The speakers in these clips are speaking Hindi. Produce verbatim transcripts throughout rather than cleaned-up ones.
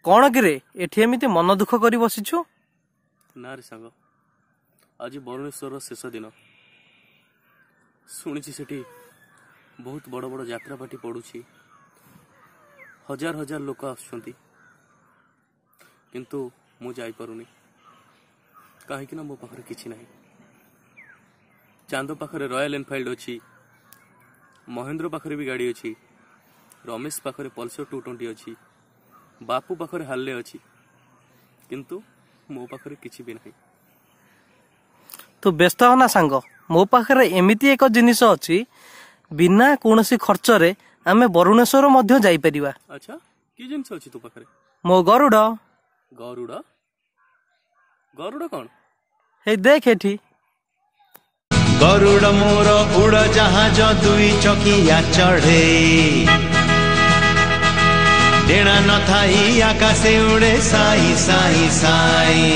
कौन कि एठी एमिति मन दुख करी बसिछु? ना रे सांग, आज बरुणेश्वर शेष दिन। शुणी सेठी बहुत बड़ बड़ यात्रा पार्टी पड़ुछि, हजार हजार लोक आसुछंती, किंतु मु जाई पारुनी काहेकि ना मो पाखरे किछि नाही। चांदो पाखरे रॉयल एनफील्ड अछि, महेंद्र पाखरे भी गाड़ी अछि, रमेश पाखरे पल्सर टू ट्वेंटी अछि, बापू पाखरे हार्ले अछि, किंतु मो पाखरे किछि भी नाही। तो व्यस्त होना सांग, मो पाखरे एमिति एक जिनिस अछि बिना कोनोसी खर्च रे आमे बरुणेश्वर मध्य जाई परिबा। अच्छा, की जिनिस अछि तो पाखरे? मो गरुड़। गरुड़? गरुड़ कौन? हे देख एठी। गरुड़ मोर उड़ जहाज दुई चकिया चढ़े, डेणा न थाई आकाशे उड़े साई साई साई।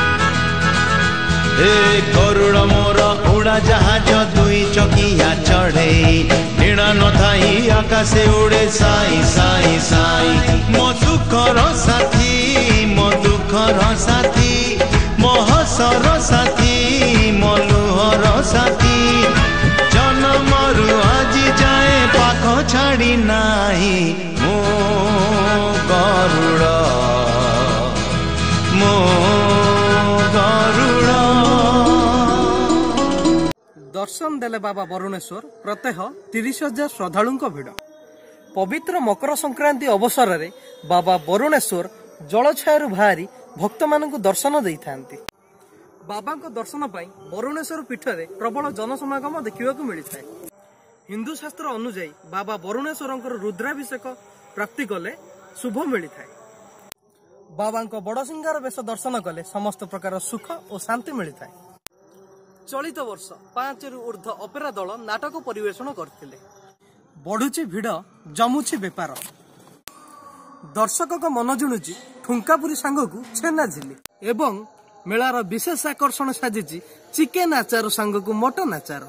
हे गरुड़ मोर उड़ा जहाज दुई चकिया चढ़े, डेणा न थाई आकाशे उड़े साई साई साई। मो दुखर साथी, मो दुखर साथी, मो हसर साथी, मो लुहर साथी, जन्मरु आज जाए पाख छाड़ी नाही। मो गरुड़, मो गरुड़। दर्शन देले बाबा बरुणेश्वर प्रत्यह तीस हजार श्रद्धालु भिड़। पवित्र मकर संक्रांति अवसर रे बाबा बरुणेश्वर जलछायु बाहरी भक्त मानक दर्शन देई थांती। बाबा को दर्शन पाई बरुणेश्वर पीठ रे प्रबल जनसमागम देखा मिली थाए। हिंदू शास्त्र अनुଯାयी बाबा बरुणेश्वर रुद्राभिषेक प्राप्ति कले शुभ मिली थाए। बाबा को बड़ सिंगार बेश दर्शन कले समस्त प्रकार सुख और शांति मिली थाए। चलित वर्ष पांच रु ऊर्ध्व अपेरा दल नाटक परिवेषण करथिले। बढ़ुची भिड़, जमुची बेपार, दर्शक को मन जुणुची ठुंकापुरी सांगकू छेना झिली एवं मेलार विशेष आकर्षण साजिची चिकेन आचार सांगकू मटन आचार।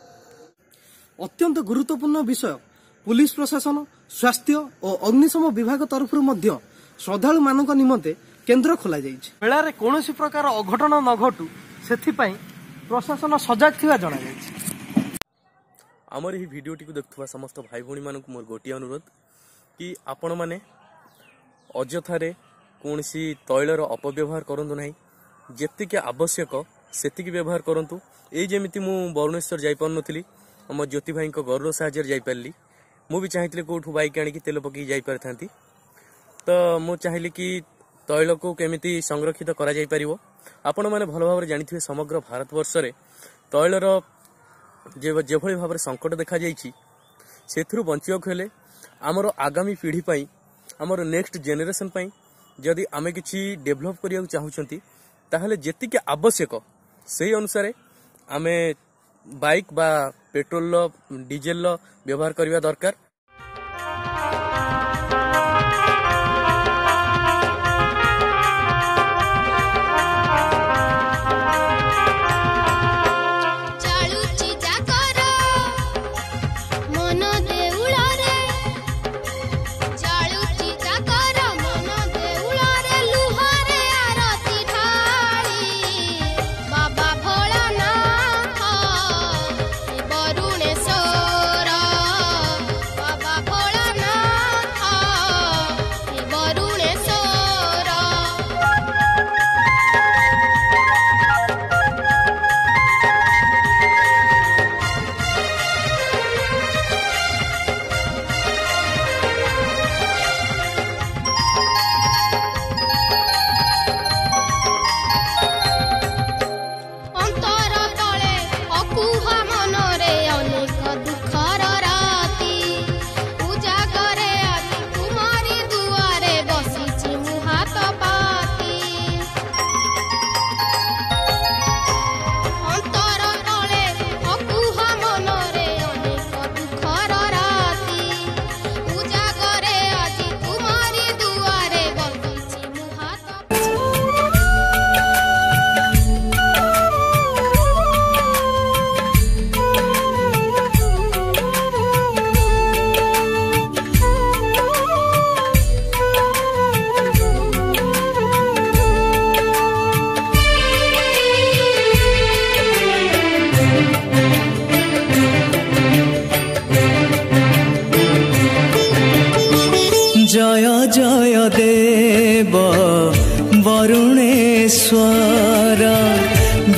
अत्यंत गुरुत्वपूर्ण विषय पुलिस प्रशासन, स्वास्थ्य और अग्निशम विभाग तरफ श्रद्धालु मानक निमंते केन्द्र खोल जाइछि। मेलारे कौनसी प्रकार अघटन न घटू सेथिपाई प्रशासन सजग थिबा जणा जाइछि। आमर ही भिडियोटी को देखुवा समस्त भाई भौणी मानक मोर गोटी अनुरोध कि आपण माने अजथारे कौनसी तैलर अपव्यवहार करंतु नाही, जेतिके आवश्यक सेतिके व्यवहार करंतु। ए जेमिति मु बरुणेश्वर जाई पार नथिली, हम ज्योति भाई को गरुड़ साहाଯ୍य जाई पारली। मु भी चाहितले कोठु बाइक आनी तेल पकी जाई पार थांती, तो मु चाहिली कि तैल को केमिति संरक्षित करा जाई परिवो। आपण माने भल भाव जानिथिबे समग्र भारत वर्ष रे तैलर जे जेभଳି भाव संकट देखा जाइछि, सेथुरु बंचिବାକୁ हेले हमर आगामी पीढ़ी पाई, हमर नेक्स्ट जेनेरेशन पाई जदि आमे किछि डेभलप करिया चाहूछंती ताहले जेतिके आवश्यक सेही अनुसार आमे बाइक बा पेट्रोल डीजेल व्यवहार करबा दरकार। बरुणेश्वर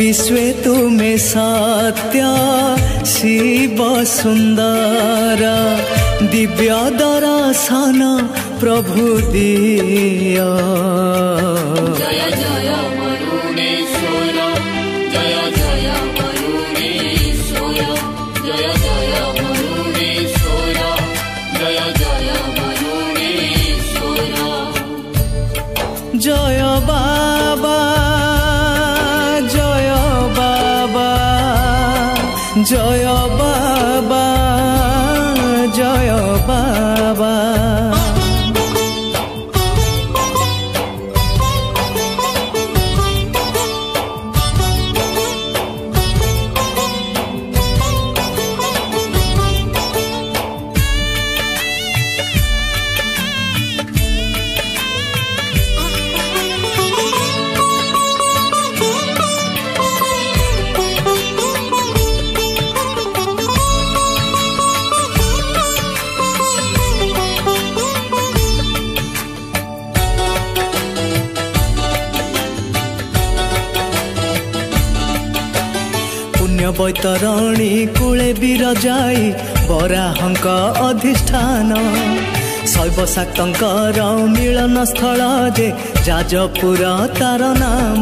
विश्वे तुमे सत्य शिव सुंदर दिव्य दर्शन प्रभु दिया जय जय वरुणेश्वर जय जय वरुणेश्वर जय जय वरुणेश्वर जय जय वरुणेश्वर जय बाबा जय बाबा जय बाबा जय बाबा बैतरणी कूले विरजाई बराहंक अधिष्ठान शैवशाक्तंकर मिलन स्थल जे जाजपुर तार नाम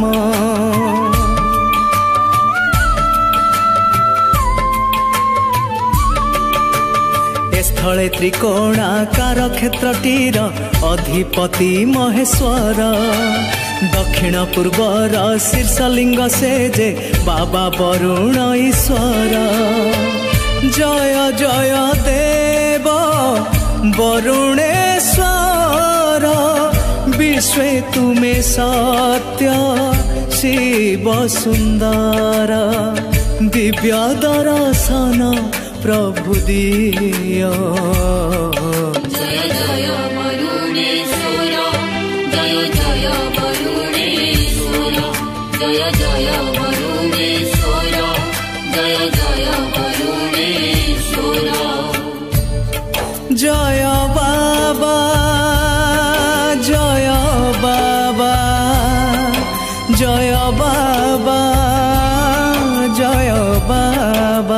स्थले त्रिकोणाकार क्षेत्रटीर अधिपति महेश्वर दक्षिण पूर्वर शीर्षलिंग से जे बाबा वरुण ईश्वर जय जय देव वरुणेश्वर विश्वे तुमे सत्य शिव सुंदर दिव्य दर्शन प्रभु दिया जय जय वरुणेश्वर जय जय वरुणेश्वर जय जय वरुणेश्वर जय जय वरुणेश्वर जय बाबा जय बाबा जय बाबा जय बाबा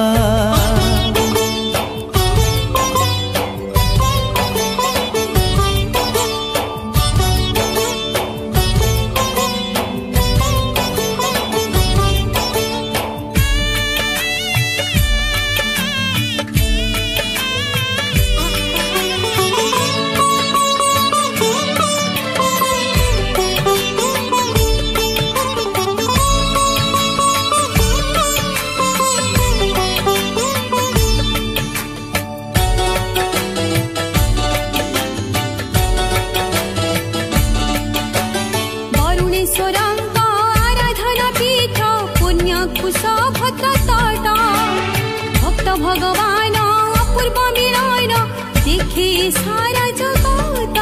भगवान अपूर्व मिलन देखे सारा जगत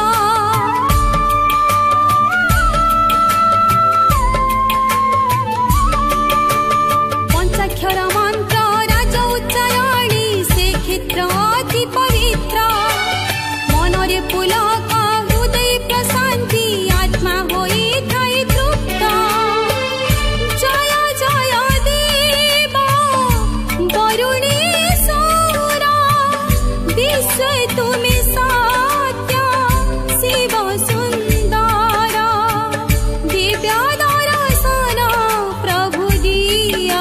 पंचाक्षर मंत्र राज उच्चारणी से क्षेत्र अति पवित्र मनरे पुलक हृदय प्रशांति आत्मा होई थाई तृप्त जय जय देव वरुणे तुमे सत्य शिव सुंदर दिव्य दर्शन प्रभु दिया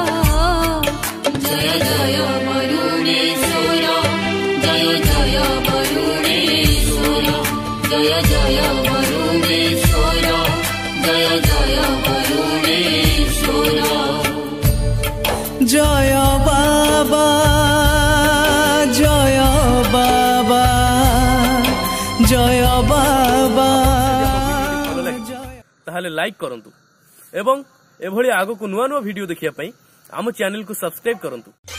जय जय वरुणेश्वर जय जय वरुणेश्वर जय जय वरुणेश्वर जय जय वरुणेश्वर जय बाबा जय बाबा जय बाबा ताहले लाइक करंतु एवं एभली आगो को नुआ नुआ वीडियो देखिया पई आम चैनल को सब्सक्राइब करंतु।